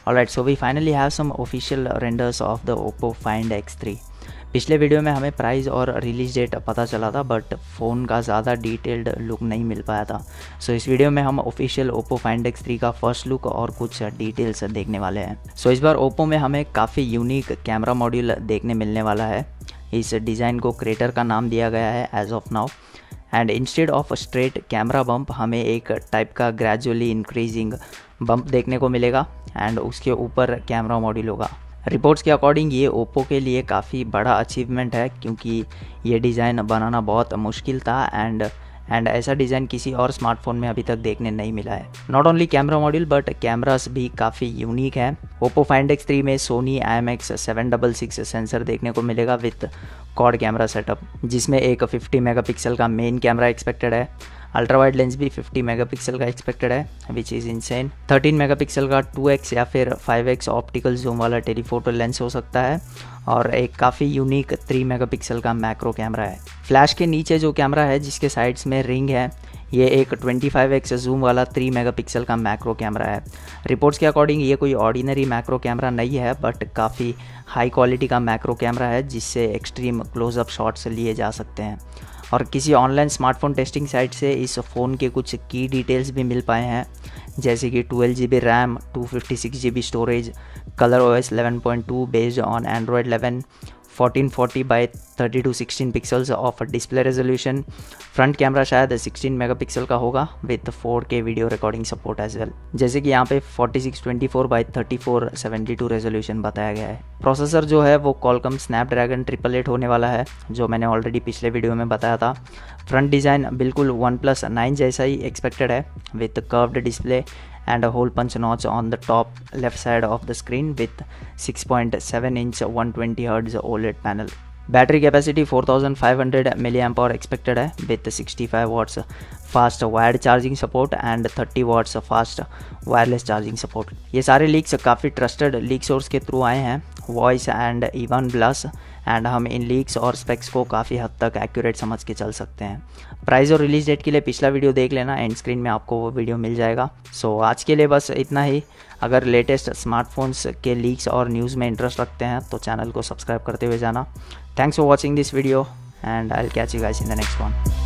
Alright, so we finally have some official renders of the Oppo Find X3। पिछले video में हमें price और release date पता चला था, बट फ़ोन का ज़्यादा डिटेल्ड लुक नहीं मिल पाया था। सो इस वीडियो में हम ऑफिशियल Oppo Find X3 का फर्स्ट लुक और कुछ डिटेल्स देखने वाले हैं। सो इस बार Oppo में हमें काफ़ी यूनिक कैमरा मॉड्यूल देखने मिलने वाला है। इस डिज़ाइन को क्रेटर का नाम दिया गया है edge of now, and instead of straight camera bump हमें एक टाइप का ग्रेजुअली इंक्रीजिंग बम्प देखने को मिलेगा एंड उसके ऊपर कैमरा मॉड्यूल होगा। रिपोर्ट्स के अकॉर्डिंग ये ओप्पो के लिए काफ़ी बड़ा अचीवमेंट है, क्योंकि ये डिज़ाइन बनाना बहुत मुश्किल था एंड ऐसा डिज़ाइन किसी और स्मार्टफोन में अभी तक देखने नहीं मिला है। Not only camera module but cameras भी काफ़ी यूनिक है। ओप्पो फाइंड X3 में सोनी IMX766 सेंसर देखने को मिलेगा विथ क्वाड कैमरा सेटअप, जिसमें एक 50 मेगापिक्सल का मेन कैमरा एक्सपेक्टेड है। अल्ट्रा वाइड लेंस भी 50 मेगापिक्सल का एक्सपेक्टेड है, विच इज़ इनसेन। 13 मेगापिक्सल का 2x या फिर 5x ऑप्टिकल जूम वाला टेलीफोटो लेंस हो सकता है, और एक काफ़ी यूनिक 3 मेगापिक्सल का मैक्रो कैमरा है। फ्लैश के नीचे जो कैमरा है जिसके साइड्स में रिंग है, ये एक 25x जूम वाला 3 मेगापिक्सल का मैक्रो कैमरा है। रिपोर्ट्स के अकॉर्डिंग ये कोई ऑर्डिनरी मैक्रो कैमरा नहीं है, बट काफ़ी हाई क्वालिटी का मैक्रो कैमरा है जिससे एक्सट्रीम क्लोजअप शॉट्स लिए जा सकते हैं। और किसी ऑनलाइन स्मार्टफोन टेस्टिंग साइट से इस फ़ोन के कुछ की डिटेल्स भी मिल पाए हैं, जैसे कि 12 GB RAM, 256 GB storage, ColorOS 11.2 based on Android 11, 1440x3216 pixels of display resolution. Front camera शायद 16 मेगापिक्सल का होगा with 4K video recording support as well, जैसे कि यहाँ पे 4624x3472 रेजोल्यूशन बताया गया है। प्रोसेसर जो है वो Qualcomm Snapdragon 888 होने वाला है, जो मैंने ऑलरेडी पिछले वीडियो में बताया था। फ्रंट डिज़ाइन बिल्कुल OnePlus 9 जैसा ही एक्सपेक्टेड है, with curved display and a hole punch notch on the top left side of the screen with 6.7 inch 120Hz OLED panel. Battery capacity 4500 mAh expected है with 65 watts fast wired charging support and 30 watts fast wireless charging support. ये सारे leaks काफ़ी trusted leak source के through आए हैं, voice and Evan Blass, and हम इन leaks और स्पेक्स को काफ़ी हद तक एक्यूरेट समझ के चल सकते हैं। प्राइस और रिलीज डेट के लिए पिछला वीडियो देख लेना, एंड स्क्रीन में आपको वो वीडियो मिल जाएगा। सो आज के लिए बस इतना ही। अगर लेटेस्ट स्मार्टफोन्स के लीक्स और न्यूज़ में इंटरेस्ट रखते हैं तो चैनल को सब्सक्राइब करते हुए जाना। Thanks for watching this video and I will catch you guys in the next one.